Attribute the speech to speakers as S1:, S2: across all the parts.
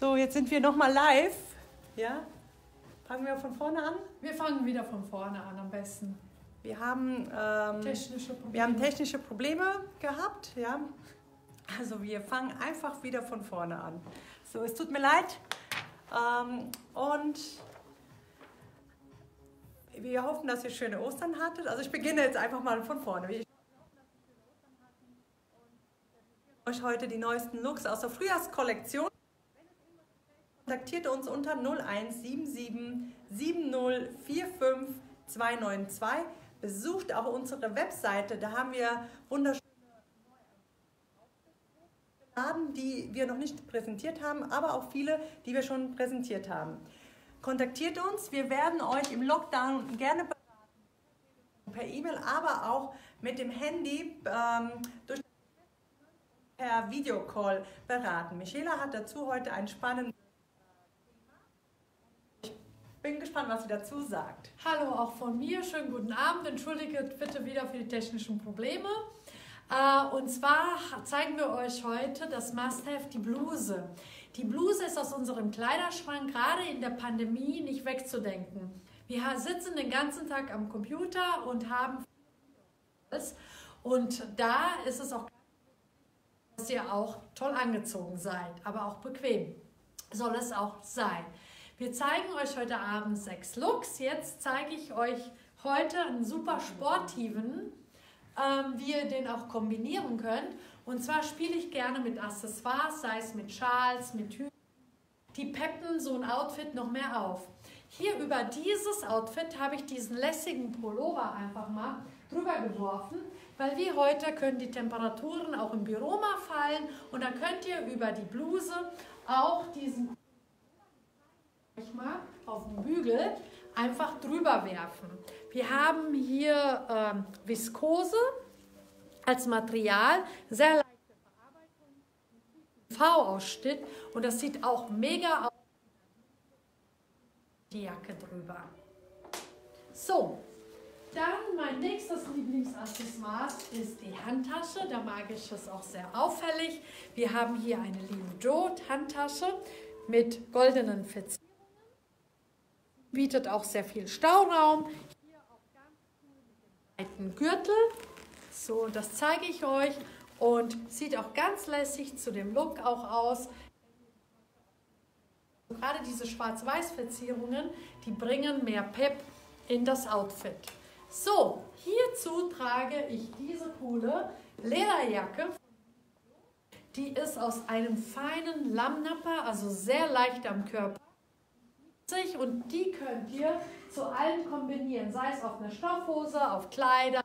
S1: So, jetzt sind wir nochmal live. Ja? Fangen wir von vorne an?
S2: Wir fangen wieder von vorne an am besten.
S1: Wir haben technische Probleme gehabt. Ja? Also wir fangen einfach wieder von vorne an. So, es tut mir leid. Und wir hoffen, dass ihr schöne Ostern hattet. Also ich beginne jetzt einfach mal von vorne. Ich euch heute die neuesten Looks aus der Frühjahrskollektion. Kontaktiert uns unter 0177 7045 292. Besucht auch unsere Webseite. Da haben wir wunderschöne Laden, die wir noch nicht präsentiert haben, aber auch viele, die wir schon präsentiert haben. Kontaktiert uns. Wir werden euch im Lockdown gerne beraten, per E-Mail, aber auch mit dem Handy per Videocall beraten. Michela hat dazu heute einen spannenden bin gespannt, was sie dazu sagt.
S2: Hallo auch von mir, schönen guten Abend. Entschuldigt bitte wieder für die technischen Probleme. Und zwar zeigen wir euch heute das Must-Have, die Bluse. Die Bluse ist aus unserem Kleiderschrank gerade in der Pandemie nicht wegzudenken. Wir sitzen den ganzen Tag am Computer und haben und da ist es auch, dass ihr auch toll angezogen seid, aber auch bequem soll es auch sein. Wir zeigen euch heute Abend 6 Looks. Jetzt zeige ich euch heute einen super sportiven, wie ihr den auch kombinieren könnt. Und zwar spiele ich gerne mit Accessoires, sei es mit Schals, mit Hüten. Die peppen so ein Outfit noch mehr auf. Hier über dieses Outfit habe ich diesen lässigen Pullover einfach mal drüber geworfen, weil wie heute können die Temperaturen auch im Büro mal fallen und dann könnt ihr über die Bluse auch diesen mal auf dem Bügel einfach drüber werfen. Wir haben hier Viskose als Material, sehr leichte Verarbeitung, V-Ausschnitt und das sieht auch mega aus. Die Jacke drüber. So, dann mein nächstes Lieblingsaccessoire ist die Handtasche. Da mag ich es auch sehr auffällig. Wir haben hier eine Leo Jo Handtasche mit goldenen Verzierungen. Bietet auch sehr viel Stauraum. Hier auch ganz cool mit dem breiten Gürtel. So, das zeige ich euch. Und sieht auch ganz lässig zu dem Look auch aus. Gerade diese Schwarz-Weiß-Verzierungen, die bringen mehr Pep in das Outfit. So, hierzu trage ich diese coole Lederjacke. Die ist aus einem feinen Lammnapper, also sehr leicht am Körper. Und die könnt ihr zu allem kombinieren, sei es auf eine Stoffhose, auf Kleider.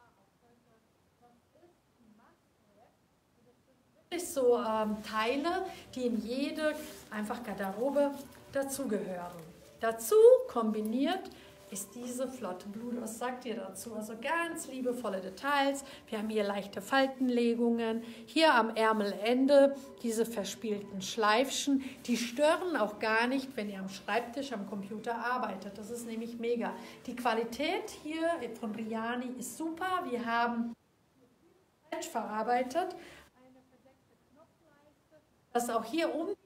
S2: So Teile, die in jede einfach Garderobe dazugehören. Dazu kombiniert ist diese flotte Bluse. Was sagt ihr dazu? Also ganz liebevolle Details. Wir haben hier leichte Faltenlegungen. Hier am Ärmelende diese verspielten Schleifchen. Die stören auch gar nicht, wenn ihr am Schreibtisch, am Computer arbeitet. Das ist nämlich mega. Die Qualität hier von Riani ist super. Wir haben verarbeitet. Eine verdeckte Knopfleiste. Das auch hier um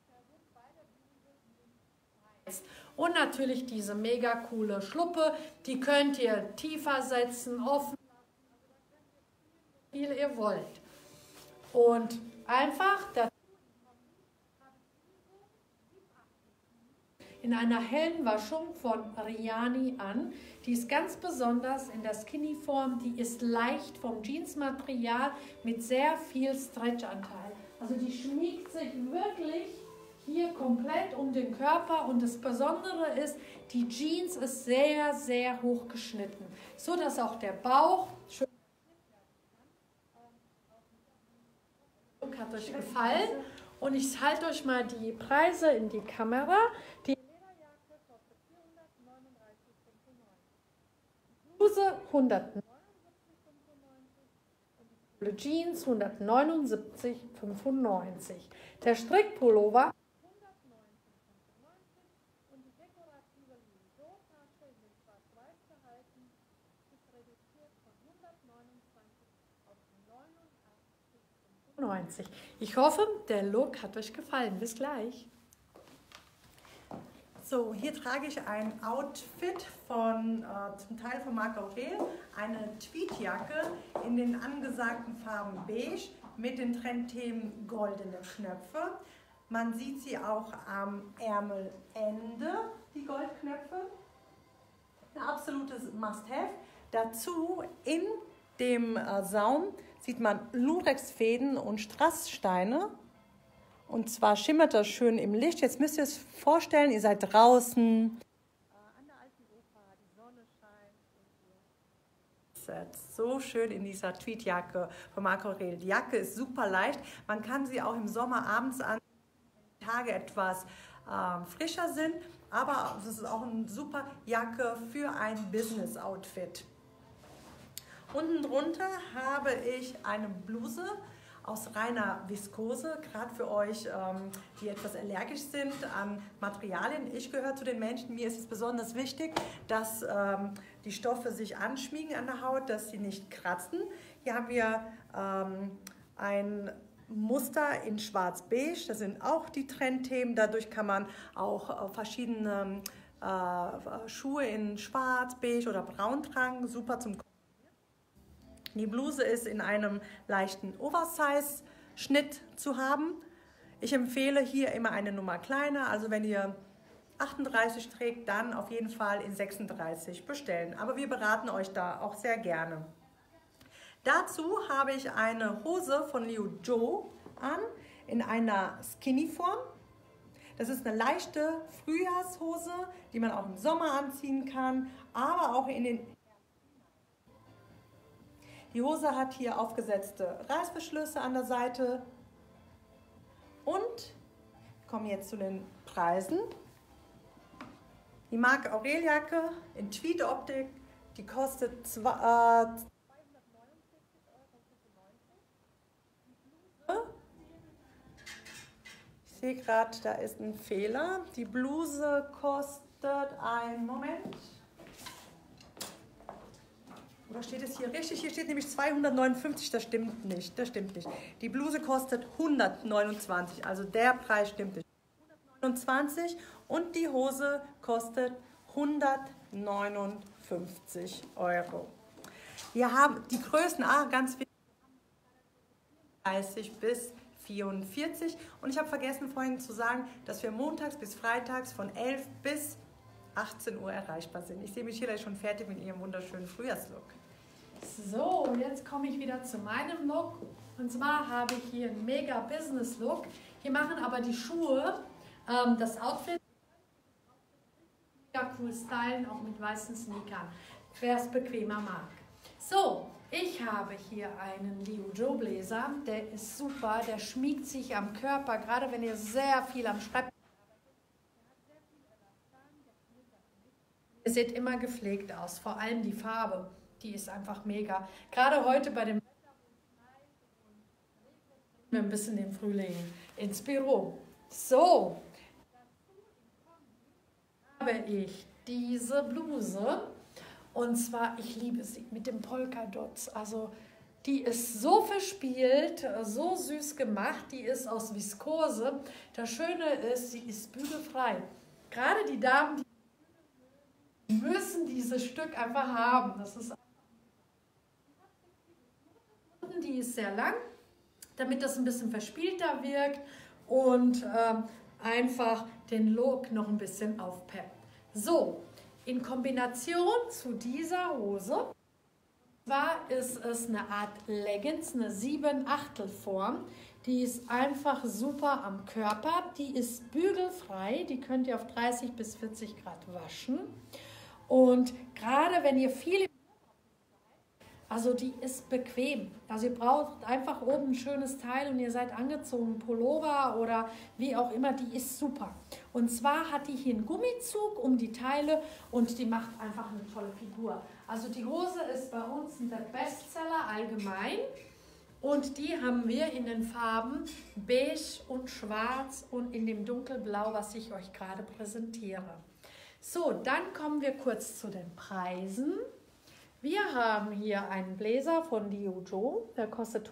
S2: und natürlich diese mega coole Schluppe, die könnt ihr tiefer setzen, offen, wie viel ihr wollt. Und einfach in einer hellen Waschung von Riani an. Die ist ganz besonders in der Skinny-Form, die ist leicht vom Jeansmaterial mit sehr viel Stretchanteil. Also die schmiegt sich wirklich hier komplett um den Körper und das Besondere ist, die Jeans ist sehr, sehr hoch geschnitten, so dass auch der Bauch schön hat euch gefallen und ich halte euch mal die Preise in die Kamera. Die Lederjacke kostet 439,95, Bluse 179,95 und die Jeans 179,95. Der Strickpullover ich hoffe, der Look hat euch gefallen. Bis gleich.
S1: So, hier trage ich ein Outfit von, zum Teil von Marc Aurel, eine Tweedjacke in den angesagten Farben beige mit den Trendthemen goldene Knöpfe. Man sieht sie auch am Ärmelende, die Goldknöpfe. Ein absolutes Must-Have. Dazu in dem Saum sieht man Lurex-Fäden und Strasssteine. Und zwar schimmert das schön im Licht. Jetzt müsst ihr es vorstellen, ihr seid draußen. An der alten Oper, die Sonne scheint. So schön in dieser Tweedjacke von Marc Aurel. Die Jacke ist super leicht. Man kann sie auch im Sommer abends an, wenn die Tage etwas frischer sind. Aber es ist auch eine super Jacke für ein Business-Outfit. Unten drunter habe ich eine Bluse aus reiner Viskose, gerade für euch, die etwas allergisch sind an Materialien. Ich gehöre zu den Menschen, mir ist es besonders wichtig, dass die Stoffe sich anschmiegen an der Haut, dass sie nicht kratzen. Hier haben wir ein Muster in schwarz-beige, das sind auch die Trendthemen. Dadurch kann man auch verschiedene Schuhe in schwarz, beige oder braun tragen, super zum Kombinieren. Die Bluse ist in einem leichten Oversize-Schnitt zu haben. Ich empfehle hier immer eine Nummer kleiner, also wenn ihr 38 trägt, dann auf jeden Fall in 36 bestellen. Aber wir beraten euch da auch sehr gerne. Dazu habe ich eine Hose von Liu Jo an, in einer Skinny-Form. Das ist eine leichte Frühjahrshose, die man auch im Sommer anziehen kann, aber auch in den... Die Hose hat hier aufgesetzte Reißverschlüsse an der Seite. Und wir kommen jetzt zu den Preisen. Die Marc Aurel Jacke in Tweed-Optik, die kostet 249,95 €. Ich sehe gerade, da ist ein Fehler. Die Bluse kostet, einen Moment. Oder steht es hier richtig? Hier steht nämlich 259, das stimmt nicht. Das stimmt nicht. Die Bluse kostet 129, also der Preis stimmt nicht. 129 und die Hose kostet 159 €. Wir haben die Größen, ganz wichtig, 30 bis 44. Und ich habe vergessen vorhin zu sagen, dass wir montags bis freitags von 11 bis 18 Uhr erreichbar sind. Ich sehe mich hier gleich schon fertig mit ihrem wunderschönen Frühjahrslook.
S2: So, und jetzt komme ich wieder zu meinem Look. Und zwar habe ich hier einen mega Business Look. Hier machen aber die Schuhe das Outfit mega cool stylen, auch mit weißen Sneakern, wer es bequemer mag. So, ich habe hier einen Liu Jo Bläser. Der ist super, der schmiegt sich am Körper, gerade wenn ihr sehr viel am Schreibtisch Ihr seht immer gepflegt aus, vor allem die Farbe, die ist einfach mega. Gerade heute bei dem wir ein bisschen den Frühling ins Büro. So, habe ich diese Bluse und zwar, ich liebe sie mit dem Polka-Dots. Also die ist so verspielt, so süß gemacht, die ist aus Viskose. Das Schöne ist, sie ist bügelfrei. Gerade die Damen, die müssen dieses Stück einfach haben. Das ist die ist sehr lang, damit das ein bisschen verspielter wirkt und einfach den Look noch ein bisschen aufpeppt. So, in Kombination zu dieser Hose, zwar ist es eine Art Leggings, eine 7/8 Form. Die ist einfach super am Körper, die ist bügelfrei, die könnt ihr auf 30 bis 40 Grad waschen. Und gerade wenn ihr viel also die ist bequem. Also ihr braucht einfach oben ein schönes Teil und ihr seid angezogen, Pullover oder wie auch immer, die ist super. Und zwar hat die hier einen Gummizug um die Teile und die macht einfach eine tolle Figur. Also die Hose ist bei uns der Bestseller allgemein und die haben wir in den Farben beige und schwarz und in dem dunkelblau, was ich euch gerade präsentiere. So, dann kommen wir kurz zu den Preisen. Wir haben hier einen Bläser von Liu Jo, der kostet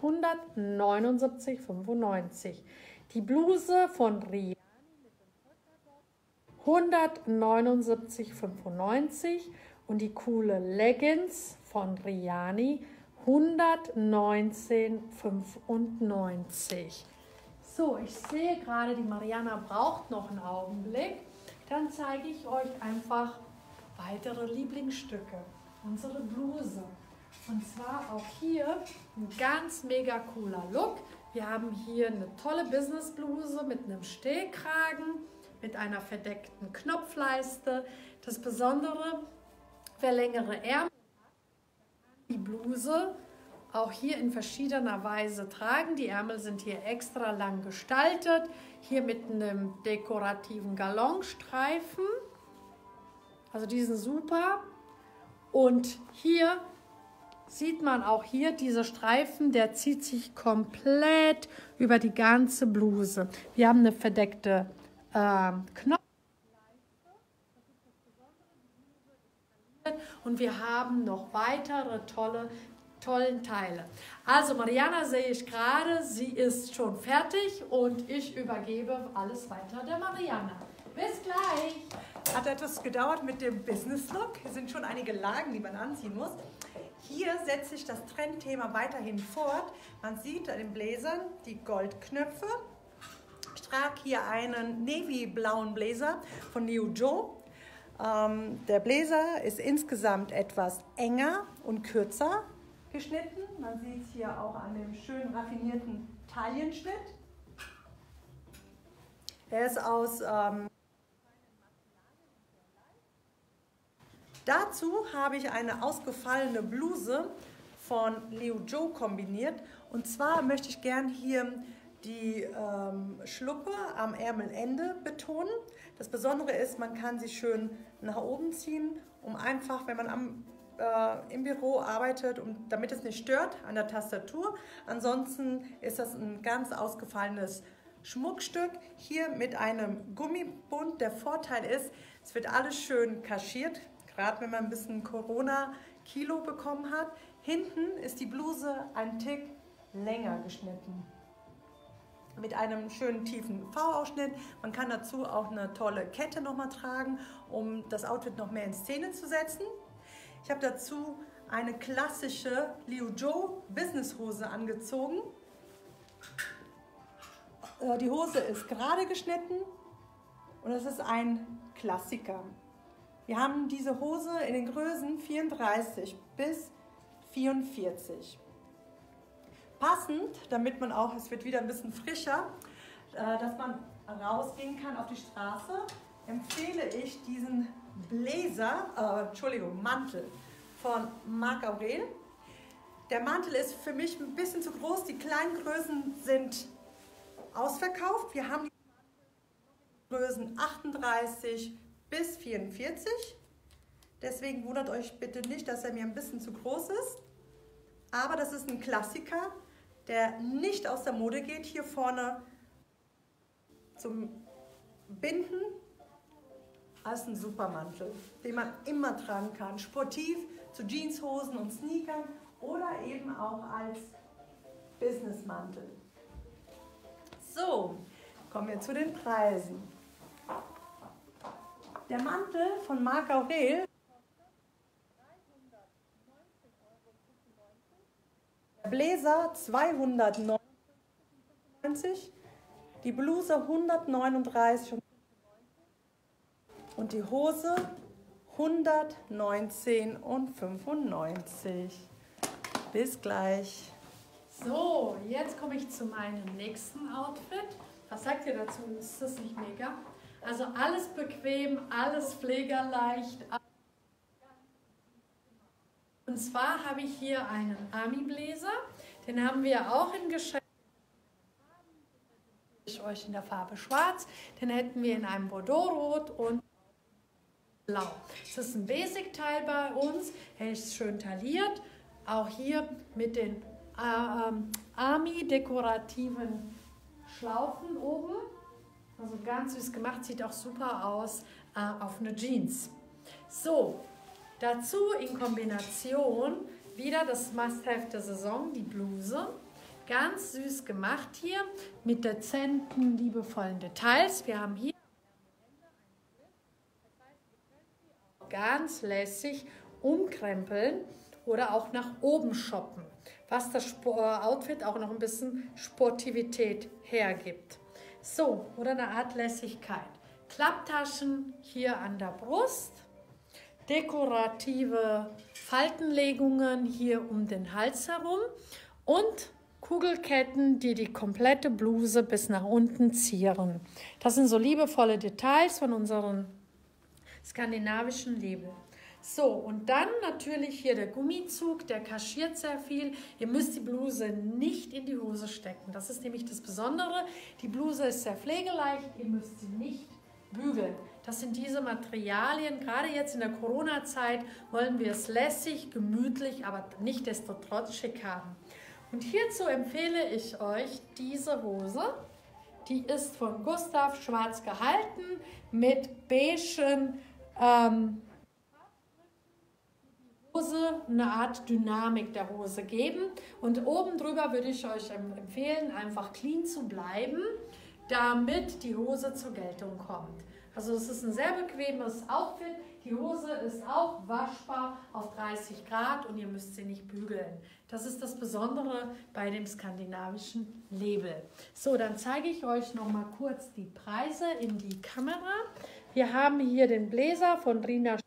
S2: 179,95 €. Die Bluse von Riani mit dem 179,95 und die coole Leggings von Riani 119,95. So, ich sehe gerade, die Mariana braucht noch einen Augenblick. Dann zeige ich euch einfach weitere Lieblingsstücke. Unsere Bluse. Und zwar auch hier ein ganz mega cooler Look. Wir haben hier eine tolle Businessbluse mit einem Stehkragen, mit einer verdeckten Knopfleiste. Das Besondere, wer längere Ärmel hat, die Bluse auch hier in verschiedener Weise tragen. Die Ärmel sind hier extra lang gestaltet. Hier mit einem dekorativen Galonstreifen. Also die sind super. Und hier sieht man auch hier, dieser Streifen, der zieht sich komplett über die ganze Bluse. Wir haben eine verdeckte Knopfleiste. Und wir haben noch weitere tollen Teile. Also Mariana sehe ich gerade, sie ist schon fertig und ich übergebe alles weiter der Mariana. Bis gleich!
S1: Hat etwas gedauert mit dem Business Look. Es sind schon einige Lagen, die man anziehen muss. Hier setzt sich das Trendthema weiterhin fort. Man sieht an den Bläsern die Goldknöpfe. Ich trage hier einen navy-blauen Bläser von Neo Joe. Der Bläser ist insgesamt etwas enger und kürzer geschnitten. Man sieht es hier auch an dem schön raffinierten Taillenschnitt. Er ist aus dazu habe ich eine ausgefallene Bluse von Leo Joe kombiniert. Und zwar möchte ich gern hier die Schluppe am Ärmelende betonen. Das Besondere ist, man kann sie schön nach oben ziehen, um einfach, wenn man im Büro arbeitet, damit es nicht stört an der Tastatur. Ansonsten ist das ein ganz ausgefallenes Schmuckstück. Hier mit einem Gummibund. Der Vorteil ist, es wird alles schön kaschiert, gerade wenn man ein bisschen Corona-Kilo bekommen hat. Hinten ist die Bluse ein Tick länger geschnitten. Mit einem schönen tiefen V-Ausschnitt. Man kann dazu auch eine tolle Kette nochmal tragen, um das Outfit noch mehr in Szene zu setzen. Ich habe dazu eine klassische Leo Joe Businesshose angezogen. Die Hose ist gerade geschnitten und es ist ein Klassiker. Wir haben diese Hose in den Größen 34 bis 44. Passend, damit man auch, es wird wieder ein bisschen frischer, dass man rausgehen kann auf die Straße, empfehle ich diesen Mantel von Marc Aurel. Der Mantel ist für mich ein bisschen zu groß, die kleinen Größen sind ausverkauft. Wir haben die Größen 38 bis 44. Deswegen wundert euch bitte nicht, dass er mir ein bisschen zu groß ist. Aber das ist ein Klassiker, der nicht aus der Mode geht. Hier vorne zum Binden. Das ist ein super Mantel, den man immer tragen kann. Sportiv zu Jeanshosen und Sneakern oder eben auch als Businessmantel. So, kommen wir zu den Preisen. Der Mantel von Marc Aurel, der Bläser 299, die Bluse 139 und die Hose 119,95. Bis gleich.
S2: So, jetzt komme ich zu meinem nächsten Outfit. Was sagt ihr dazu? Ist das nicht mega? Also alles bequem, alles pflegerleicht. Und zwar habe ich hier einen Army-Bläser. Den haben wir auch im Geschäft. Ich euch in der Farbe schwarz. Den hätten wir in einem Bordeaux-Rot und blau. Das ist ein Basic-Teil bei uns. Er ist schön tailliert. Auch hier mit den Army-dekorativen Schlaufen oben. Also ganz süß gemacht, sieht auch super aus auf eine Jeans. So, dazu in Kombination wieder das Must-Have der Saison, die Bluse. Ganz süß gemacht hier mit dezenten, liebevollen Details. Wir haben hier ganz lässig umkrempeln oder auch nach oben shoppen, was das Outfit auch noch ein bisschen Sportivität hergibt. So, oder eine Art Lässigkeit. Klapptaschen hier an der Brust, dekorative Faltenlegungen hier um den Hals herum und Kugelketten, die die komplette Bluse bis nach unten zieren. Das sind so liebevolle Details von unseren skandinavischen Label. So, und dann natürlich hier der Gummizug, der kaschiert sehr viel. Ihr müsst die Bluse nicht in die Hose stecken. Das ist nämlich das Besondere. Die Bluse ist sehr pflegeleicht, ihr müsst sie nicht bügeln. Das sind diese Materialien. Gerade jetzt in der Corona-Zeit wollen wir es lässig, gemütlich, aber nichtsdestotrotz schick haben. Und hierzu empfehle ich euch diese Hose. Die ist von Gustav schwarz gehalten mit beigen Hose, eine Art Dynamik der Hose geben. Und oben drüber würde ich euch empfehlen, einfach clean zu bleiben, damit die Hose zur Geltung kommt. Also es ist ein sehr bequemes Outfit. Die Hose ist auch waschbar auf 30 Grad und ihr müsst sie nicht bügeln. Das ist das Besondere bei dem skandinavischen Label. So, dann zeige ich euch noch mal kurz die Preise in die Kamera. Wir haben hier den Bläser von Rina,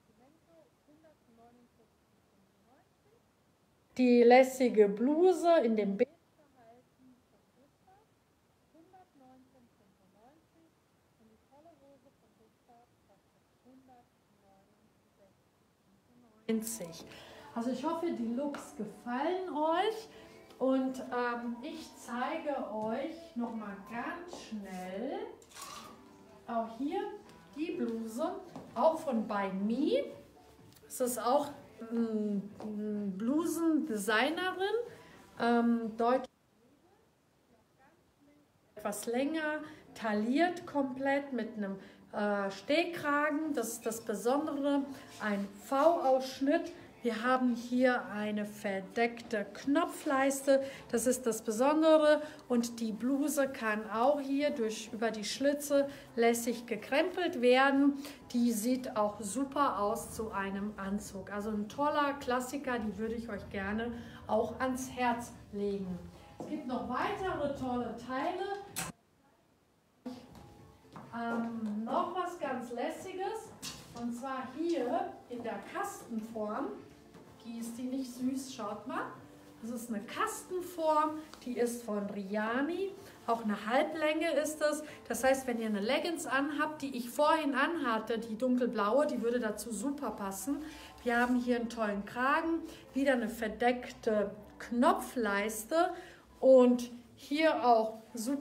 S2: die lässige Bluse in dem Beige verhalten von Gustav, 119,95 und die tolle Hose von Gustav kostet 169,90. Also ich hoffe, die Looks gefallen euch und ich zeige euch noch mal ganz schnell auch hier die Bluse, auch von By Me. Es ist auch Blusendesignerin, deutsch, etwas länger, tailliert komplett mit einem Stehkragen. Das ist das Besondere, ein V-Ausschnitt. Wir haben hier eine verdeckte Knopfleiste, das ist das Besondere, und die Bluse kann auch hier über die Schlitze lässig gekrempelt werden. Die sieht auch super aus zu einem Anzug. Also ein toller Klassiker, die würde ich euch gerne auch ans Herz legen. Es gibt noch weitere tolle Teile. Noch was ganz Lässiges, und zwar hier in der Kastenform. Ist die nicht süß? Schaut mal. Das ist eine Kastenform, die ist von Riani. Auch eine Halblänge ist es. Das heißt, wenn ihr eine Leggings anhabt, die ich vorhin anhatte, die dunkelblaue, die würde dazu super passen. Wir haben hier einen tollen Kragen, wieder eine verdeckte Knopfleiste und hier auch super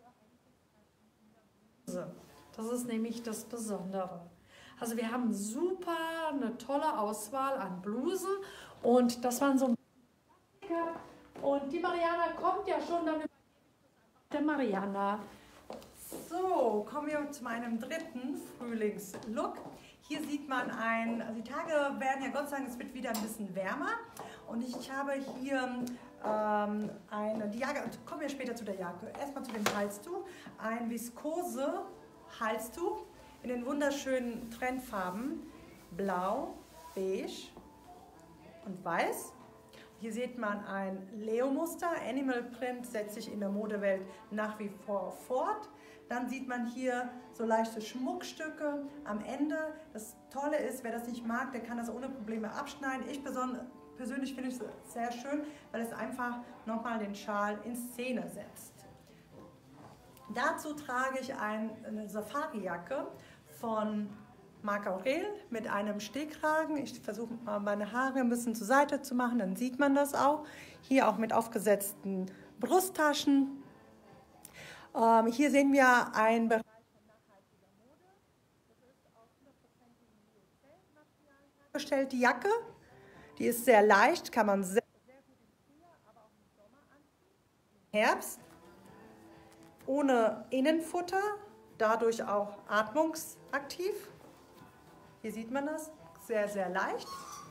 S2: tolle. Das ist nämlich das Besondere. Also wir haben super eine tolle Auswahl an Blusen und das waren so ein Klassiker. Und die Mariana kommt ja schon, dann der Mariana.
S1: So, kommen wir zu meinem dritten Frühlingslook. Hier sieht man also die Tage werden ja Gott sei Dank, es wird wieder ein bisschen wärmer. Und ich habe hier die Jacke, kommen wir später zu der Jacke. Erstmal zu dem Halstuch, ein viskose Halstuch in den wunderschönen Trendfarben Blau, Beige und Weiß. Hier sieht man ein Leo-Muster. Animal Print setzt sich in der Modewelt nach wie vor fort. Dann sieht man hier so leichte Schmuckstücke am Ende. Das Tolle ist, wer das nicht mag, der kann das ohne Probleme abschneiden. Ich persönlich finde es sehr schön, weil es einfach nochmal den Schal in Szene setzt. Dazu trage ich eine Safari-Jacke von Marc Aurel mit einem Stehkragen. Ich versuche mal meine Haare ein bisschen zur Seite zu machen, dann sieht man das auch. Hier auch mit aufgesetzten Brusttaschen. Hier sehen wir einen Bereich von nachhaltiger Mode. Das ist aus 100% Lyocell-Material hergestellt, die Jacke. Die ist sehr leicht, kann man sehr gut im Frühjahr, aber auch im Sommer anziehen. Im Herbst. Ohne Innenfutter, dadurch auch atmungsaktiv. Hier sieht man das, sehr, sehr leicht.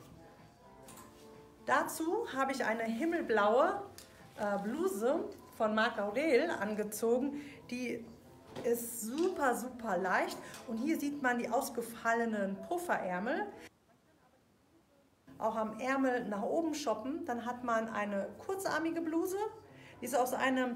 S1: Dazu habe ich eine himmelblaue Bluse von Marc Aurel angezogen. Die ist super, super leicht. Und hier sieht man die ausgefallenen Pufferärmel. auch am Ärmel nach oben shoppen, dann hat man eine kurzarmige Bluse, die ist aus einem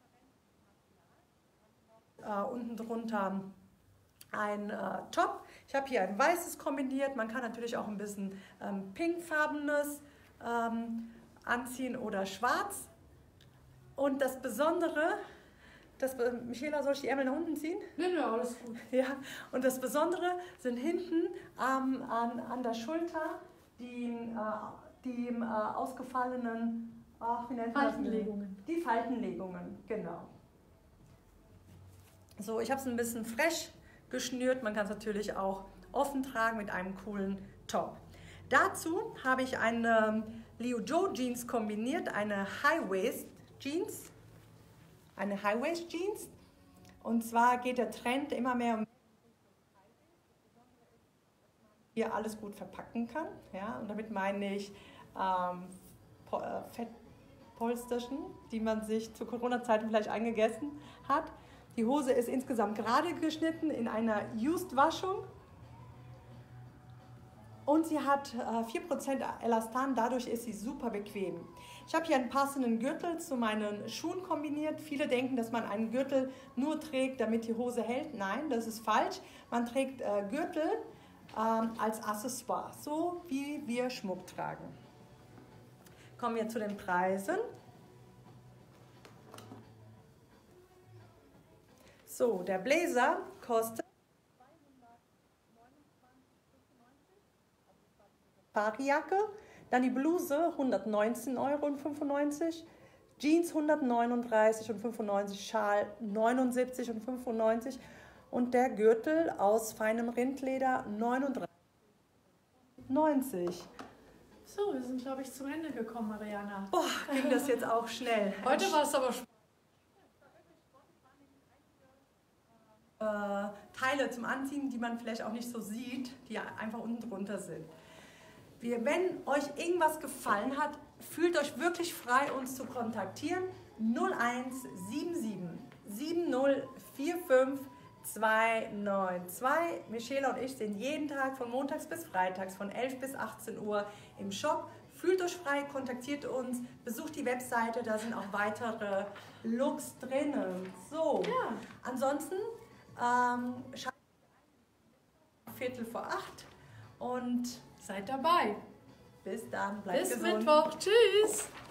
S1: unten drunter ein Top. Ich habe hier ein weißes kombiniert. Man kann natürlich auch ein bisschen pinkfarbenes anziehen oder schwarz. Und das Besondere, Michaela, soll ich die Ärmel nach unten ziehen?
S2: Nee, alles gut.
S1: Ja, und das Besondere sind hinten an der Schulter die ausgefallenen, wie nennt man das?
S2: Faltenlegungen.
S1: Die Faltenlegungen, genau. So, ich habe es ein bisschen fresh geschnürt. Man kann es natürlich auch offen tragen mit einem coolen Top. Dazu habe ich eine Leo Joe Jeans kombiniert, eine High-Waist Jeans. Eine High-Waist Jeans. Und zwar geht der Trend immer mehr um, hier alles gut verpacken kann. Ja? Und damit meine ich Fettpolsterchen, die man sich zu Corona-Zeiten vielleicht eingegessen hat. Die Hose ist insgesamt gerade geschnitten in einer Used-Waschung. Und sie hat 4% Elastan, dadurch ist sie super bequem. Ich habe hier einen passenden Gürtel zu meinen Schuhen kombiniert. Viele denken, dass man einen Gürtel nur trägt, damit die Hose hält. Nein, das ist falsch. Man trägt Gürtel als Accessoire, so wie wir Schmuck tragen. Kommen wir zu den Preisen. So, der Blazer kostet Parijacke, dann die Bluse 119,95 €, Jeans 139,95 €, Schal 79,95 € und der Gürtel aus feinem Rindleder 39,90 €.
S2: So, wir sind, glaube ich, zum Ende gekommen, Mariana.
S1: Boah, ging das jetzt auch schnell.
S2: Heute war es aber spannend.
S1: Teile zum Anziehen, die man vielleicht auch nicht so sieht, die einfach unten drunter sind. Wenn euch irgendwas gefallen hat, fühlt euch wirklich frei, uns zu kontaktieren. 0177 7045 292. Michaela und ich sind jeden Tag von montags bis freitags von 11 bis 18 Uhr im Shop. Fühlt euch frei, kontaktiert uns, besucht die Webseite, da sind auch weitere Looks drinnen. So,
S2: Ja.
S1: Ansonsten schaltet 7:45 und
S2: Seid dabei.
S1: bis dann, bleibt
S2: Bis
S1: gesund.
S2: Mittwoch. Tschüss.